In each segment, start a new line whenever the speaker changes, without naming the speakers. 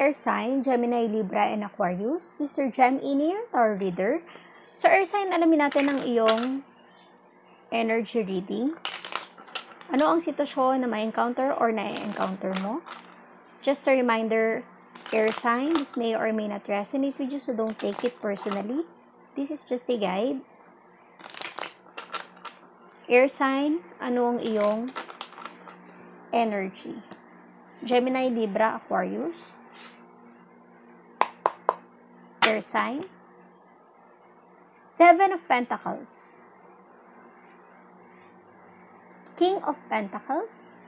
air sign, Gemini, Libra, and Aquarius. This is your Gem in your tarot reader. So, air sign, alamin natin ang iyong energy reading. Ano ang sitwasyon na ma-encounter or na-encounter mo? Just a reminder, air sign, this may or may not resonate with you, so don't take it personally. This is just a guide. Air sign, ano ang iyong energy? Gemini, Libra, Aquarius. Air sign. 7 of Pentacles. King of Pentacles.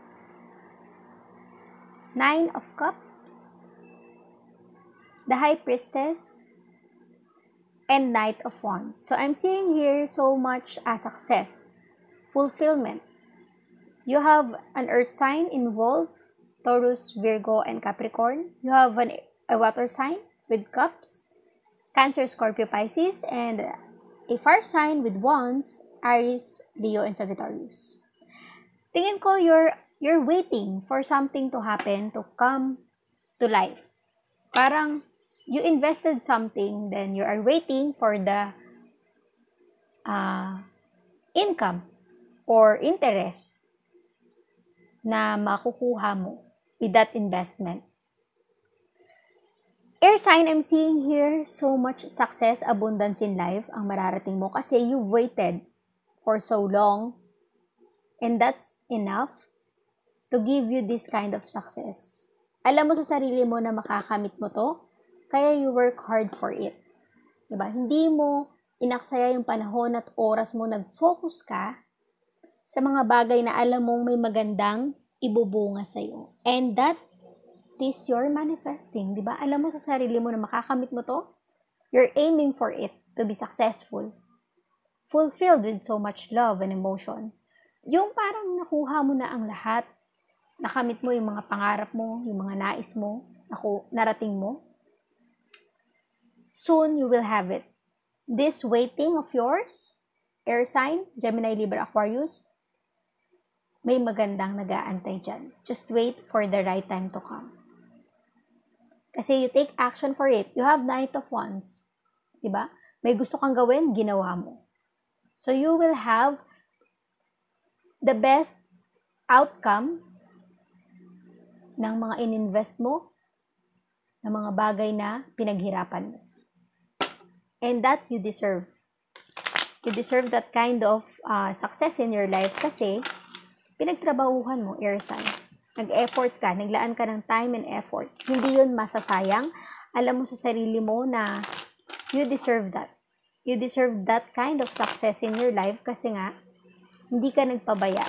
9 of Cups. The High Priestess. And Knight of Wands. So I'm seeing here so much success, fulfillment. You have an earth sign involved, Taurus, Virgo, and Capricorn. You have a water sign with cups, Cancer, Scorpio, Pisces, and a fire sign with wands, Aries, Leo, and Sagittarius. Tingin ko you're waiting for something to happen, to come to life. Parang you invested something, then you are waiting for the income or interest na makukuha mo with that investment. Air sign, I'm seeing here so much success, abundance in life ang mararating mo kasi you've waited for so long and that's enough to give you this kind of success. Alam mo sa sarili mo na makakamit mo to, kaya you work hard for it. Diba? Hindi mo inaksaya yung panahon at oras mo, nag-focus ka sa mga bagay na alam mong may magandang ibubunga sa'yo. And that is your manifesting. Diba? Alam mo sa sarili mo na makakamit mo to, you're aiming for it to be successful. Fulfilled with so much love and emotion. Yung parang nakuha mo na ang lahat, nakamit mo yung mga pangarap mo, yung mga nais mo, narating mo, soon you will have it. This waiting of yours, air sign, Gemini, Libra, Aquarius, may magandang nag-aantay dyan. Just wait for the right time to come. Kasi you take action for it. You have Knight of Wands. Diba? May gusto kang gawin, ginawa mo. So you will have the best outcome ng mga ininvest mo, ng mga bagay na pinaghirapan mo. And that you deserve. You deserve that kind of success in your life kasi pinagtrabahuhan mo, air sign. Nag-effort ka, naglaan ka ng time and effort. Hindi yun masasayang. Alam mo sa sarili mo na you deserve that. You deserve that kind of success in your life kasi nga, hindi ka nagpabaya.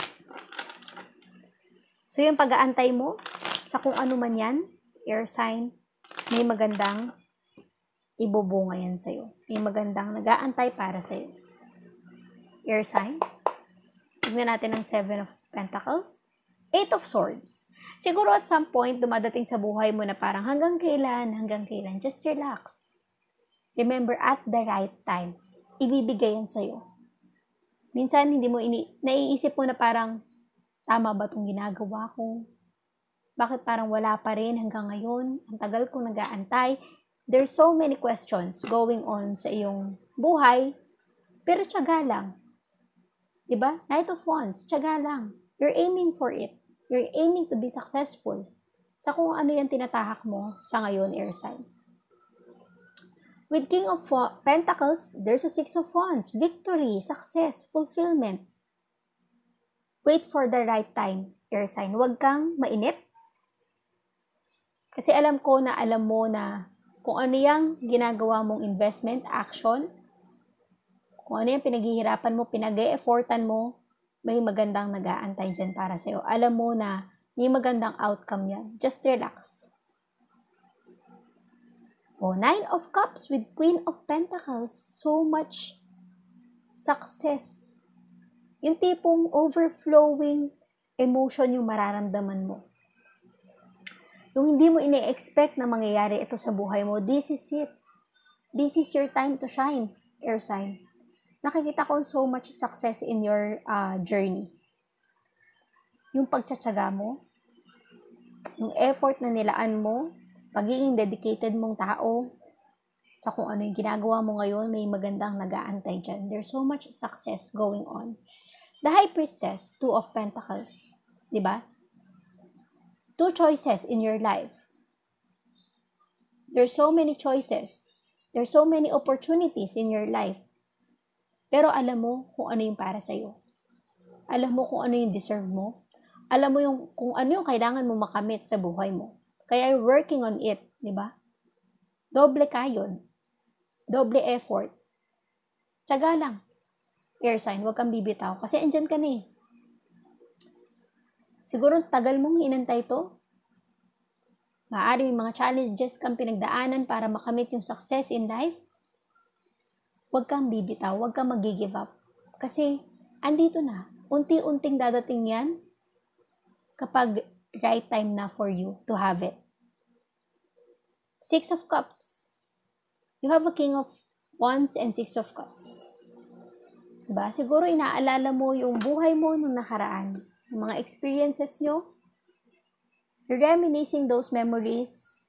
So yung pag-aantay mo, sa kung ano man yan, air sign, may magandang ibubunga yan sa'yo. May magandang nag-aantay para sa'yo. Air sign. Tignan natin ang 7 of Pentacles. 8 of Swords. Siguro at some point, dumadating sa buhay mo na parang hanggang kailan, just relax. Remember, at the right time, ibibigay yan sa'yo. Minsan, hindi mo naiisip mo na parang, tama ba itong ginagawa ko? Bakit parang wala pa rin hanggang ngayon? Ang tagal kong nag-aantay. There's so many questions going on sa iyong buhay, pero tiyaga lang. Diba? Knight of Wands, tiyaga lang. You're aiming for it. You're aiming to be successful sa kung ano yung tinatahak mo sa ngayon, air sign. With King of Pentacles, there's a 6 of Wands. Victory, success, fulfillment. Wait for the right time, air sign. Huwag kang mainip. Kasi alam ko na alam mo na kung ano yung ginagawa mong investment, action, kung ano yung pinaghihirapan mo, pinag-e-effortan mo, may magandang nag-aantay dyan para sa'yo. Alam mo na may magandang outcome yan. Just relax. Oh, 9 of Cups with Queen of Pentacles. So much success. Yung tipong overflowing emotion yung mararamdaman mo. Yung hindi mo ine-expect na mangyayari ito sa buhay mo, this is it. This is your time to shine, air sign. Nakikita ko so much success in your journey. Yung pagtsatsaga mo, yung effort na nilaan mo, pagiging dedicated mong tao, sa kung ano yung ginagawa mo ngayon, may magandang nag-aantay dyan. There's so much success going on. The High Priestess, Two of Pentacles. Diba? Two choices in your life. There's so many choices. There's so many opportunities in your life. Pero alam mo kung ano yung para sa'yo. Alam mo kung ano yung deserve mo. Alam mo kung ano yung kailangan mo makamit sa buhay mo. Kaya you're working on it, di ba? Doble kayod. Doble effort. Tiyaga lang. Air sign, huwag kang bibitaw. Kasi andyan ka na eh. Siguro tagal mong inantay to. Maaari may mga challenges kang pinagdaanan para makamit yung success in life. Huwag kang bibitaw. Huwag kang mag-give up. Kasi andito na. Unti-unting dadating yan kapag right time na for you to have it. Six of Cups. You have a King of Wands and Six of Cups. Diba? Siguro inaalala mo yung buhay mo nung nakaraan. Yung mga experiences nyo. You're reminiscing those memories.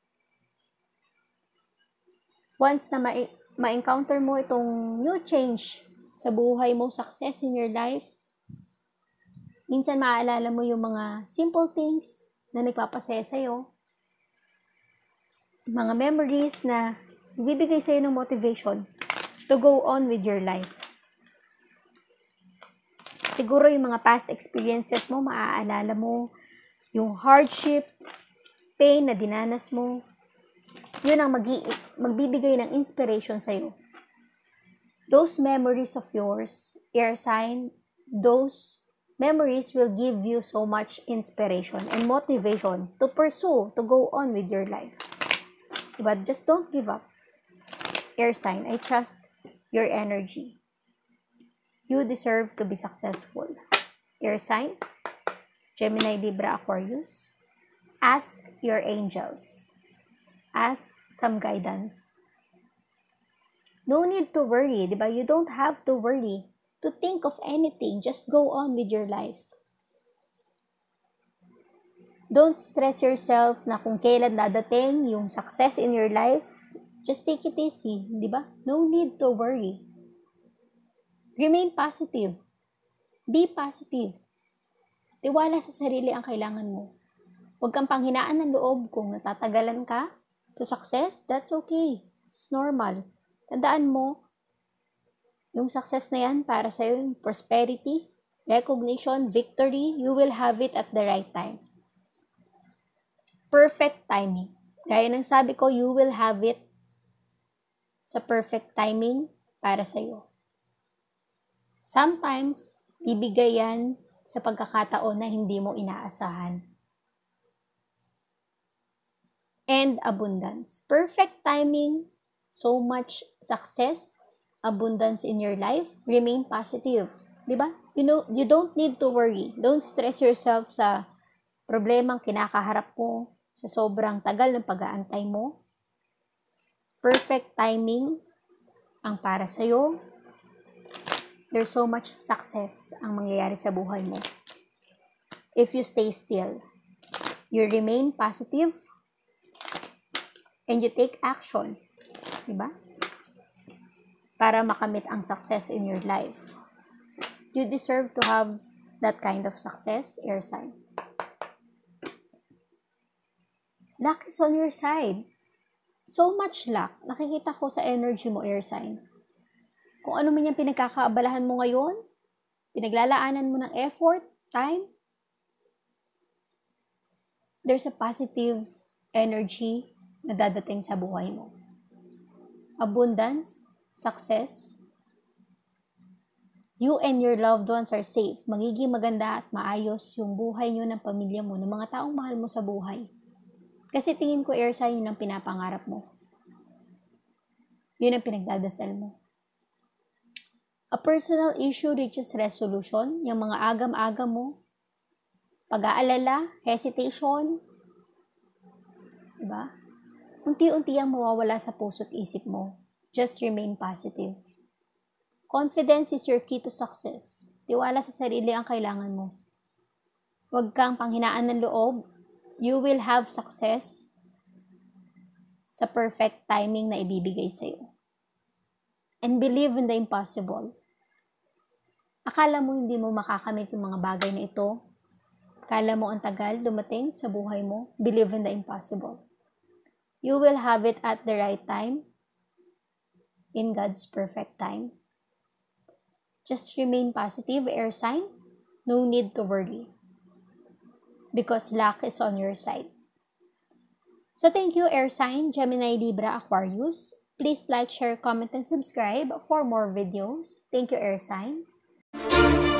Once na ma-encounter mo itong new change sa buhay mo, success in your life, minsan maaalala mo yung mga simple things na nagpapasaya sa'yo. Mga memories na bibigay sa'yo ng motivation to go on with your life. Siguro yung mga past experiences mo, maaalala mo yung hardship, pain na dinanas mo. Yun ang magbibigay ng inspiration sa'yo. Those memories of yours, air sign, those memories will give you so much inspiration and motivation to pursue, to go on with your life. But just don't give up. Air sign, I trust your energy. You deserve to be successful. Air sign, Gemini, Libra, Aquarius. Ask your angels. Ask some guidance. No need to worry, diba? You don't have to worry to think of anything. Just go on with your life. Don't stress yourself na kung kailan dadating yung success in your life. Just take it easy, di ba? No need to worry. Remain positive. Be positive. Tiwala sa sarili ang kailangan mo. Huwag kang panghinaan ng loob kung natatagalan ka sa success. That's okay. It's normal. Tandaan mo, yung success na yan para sa'yo, yung prosperity, recognition, victory, you will have it at the right time. Perfect timing. Gaya ng sabi ko, you will have it sa perfect timing para sa'yo. Sometimes, bibigay yan sa pagkakataon na hindi mo inaasahan. And abundance. Perfect timing, so much success, abundance in your life, remain positive. Diba? You don't need to worry. Don't stress yourself sa problemang kinakaharap mo, sa sobrang tagal ng pag-aantay mo. Perfect timing ang para sa'yo. There's so much success ang mangyayari sa buhay mo. If you stay still, you remain positive, and you take action. Diba? Para makamit ang success in your life. You deserve to have that kind of success, air sign. Luck is on your side. So much luck. Nakikita ko sa energy mo, air sign. Kung ano man yung pinagkakaabalahan mo ngayon, pinaglalaanan mo ng effort, time, there's a positive energy na dadating sa buhay mo. Abundance, success, you and your loved ones are safe. Magiging maganda at maayos yung buhay nyo ng pamilya mo, ng mga taong mahal mo sa buhay. Kasi tingin ko, air sign, yun ang pinapangarap mo. Yun ang pinagdadasal mo. A personal issue reaches resolution. Yung mga agam-agam mo, pag-aalala, hesitation, diba? Unti-unti ang mawawala sa puso't isip mo. Just remain positive. Confidence is your key to success. Tiwala sa sarili ang kailangan mo. Huwag kang panghinaan ng loob. You will have success. sa perfect timing na ibibigay sa'yo. And believe in the impossible. Akala mo hindi mo makakamit yung mga bagay na ito. Akala mo ang tagal dumating sa buhay mo. Believe in the impossible. You will have it at the right time, in God's perfect time. Just remain positive, air sign. No need to worry. Because luck is on your side. So thank you, air sign, Gemini, Libra, Aquarius. Please like, share, comment, and subscribe for more videos. Thank you, air sign.